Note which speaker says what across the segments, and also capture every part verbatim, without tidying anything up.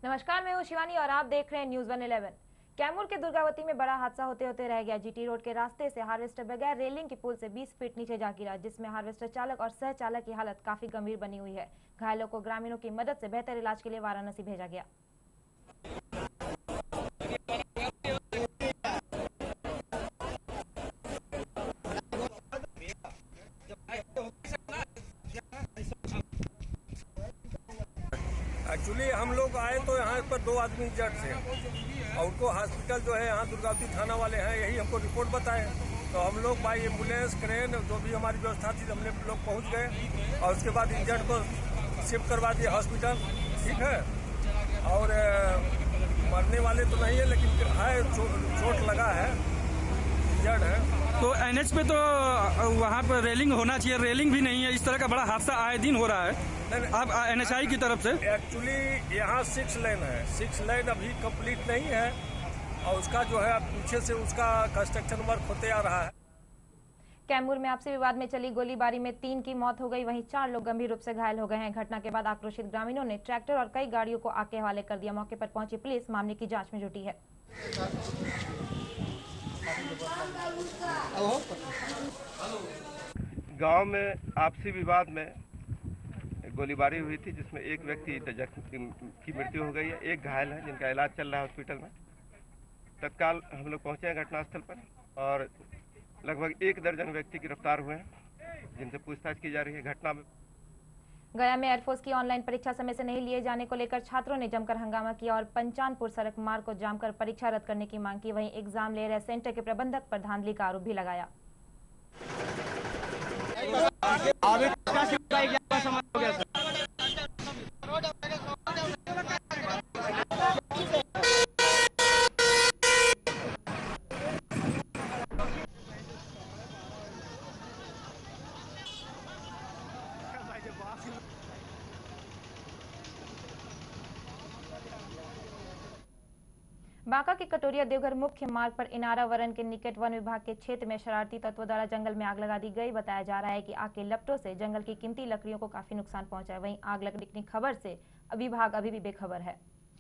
Speaker 1: नमस्कार, मैं हूँ शिवानी और आप देख रहे हैं न्यूज वन इलेवन। कैमूर के दुर्गावती में बड़ा हादसा होते होते रह गया। जीटी रोड के रास्ते से हार्वेस्टर बगैर रेलिंग के पुल से बीस फीट नीचे जा गिरा, जिसमें हार्वेस्टर चालक और सह चालक की हालत काफी गंभीर बनी हुई है। घायलों को ग्रामीणों की मदद से बेहतर इलाज के लिए वाराणसी भेजा गया।
Speaker 2: एक्चुअली हम लोग आए तो यहाँ पर दो आदमी जट थे और उनको हॉस्पिटल जो है यहाँ दुर्गावती थाना वाले हैं, यही हमको रिपोर्ट बताए। तो हम लोग बाई एम्बुलेंस क्रेन जो भी हमारी व्यवस्था थी हमने लोग पहुँच गए और उसके बाद इंजर्ड को शिफ्ट करवा दिया हॉस्पिटल। ठीक है, और मरने वाले तो नहीं है लेकिन है चोट लगा है, इंजर्ड है।
Speaker 3: तो एनएच पे तो वहाँ पर रेलिंग होना चाहिए, रेलिंग भी नहीं है। इस तरह का बड़ा हादसा आए दिन हो रहा है अब एनएचआई की तरफ से।
Speaker 2: एक्चुअली यहाँ सिक्स लेन है, सिक्स लेन अभी कंप्लीट नहीं है और उसका जो है पीछे से उसका कंस्ट्रक्शन वर्क होते आ रहा है।
Speaker 1: कैमूर में आपसी विवाद में चली गोलीबारी में तीन की मौत हो गई, वहीं चार लोग गंभीर रूप से घायल हो गए हैं। घटना के बाद आक्रोशित ग्रामीणों ने ट्रैक्टर और कई गाड़ियों को आग के हवाले कर दिया। मौके पर पहुंची पुलिस मामले की जांच में जुटी है।
Speaker 4: गांव में आपसी विवाद में गोलीबारी हुई थी, जिसमें एक व्यक्ति की मृत्यु हो गई है, एक घायल है जिनका इलाज चल रहा है हॉस्पिटल में। तत्काल हम लोग पहुंचे हैं घटनास्थल पर और लगभग एक दर्जन व्यक्ति गिरफ्तार हुए हैं जिनसे पूछताछ की जा रही है। घटना में
Speaker 1: गया में एयरफोर्स की ऑनलाइन परीक्षा समय से नहीं लिए जाने को लेकर छात्रों ने जमकर हंगामा किया और पंचानपुर सड़क मार्ग को जाम कर परीक्षा रद्द करने की मांग की। वहीं एग्जाम ले रहे सेंटर के प्रबंधक पर धांधली का आरोप भी लगाया। बांका के कटोरिया देवघर मुख्य मार्ग पर इनारा वरन के निकट वन विभाग के क्षेत्र में शरारती तत्वों द्वारा जंगल में आग लगा दी गई। बताया जा रहा है कि आग के लपटों से जंगल की कीमती लकड़ियों को काफी नुकसान पहुंचा है। वहीं आग लगने की खबर से विभाग अभी भी बेखबर है।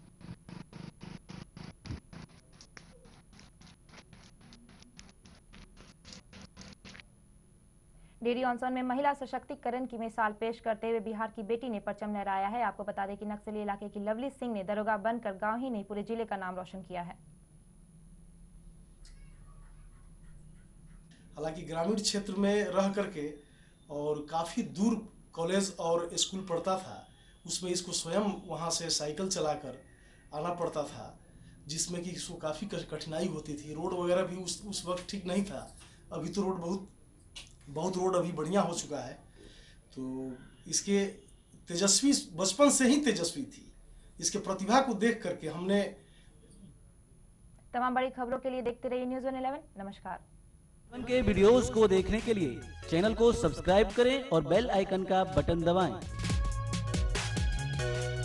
Speaker 1: डेरी ऑनसोन में महिला सशक्तिकरण की मिसाल पेश करते हुए बिहार की बेटी ने परचम लहराया है। आपको बता दें कि नक्सली इलाके की लवली सिंह ने दरोगा बनकर गांव ही नहीं पूरे जिले का नाम रोशन किया है।
Speaker 5: हालांकि ग्रामीण क्षेत्र में रह करके और काफी दूर कॉलेज और स्कूल पढ़ता था, उसमें इसको स्वयं वहां से साइकिल चलाकर आना पड़ता था, जिसमें कि इसको काफी कठिनाई होती थी। रोड वगैरह भी उस उस वक्त ठीक नहीं था। अभी तो रोड बहुत बहुत रोड अभी बढ़िया हो चुका है। तो इसके तेजस्वी बचपन से ही तेजस्वी थी। इसके प्रतिभा को देख करके हमने
Speaker 1: तमाम बड़ी खबरों के लिए देखते रहिए न्यूज़ वन इलेवन। नमस्कार।
Speaker 6: के वीडियोस को देखने के लिए चैनल को सब्सक्राइब करें और बेल आइकन का बटन दबाएं।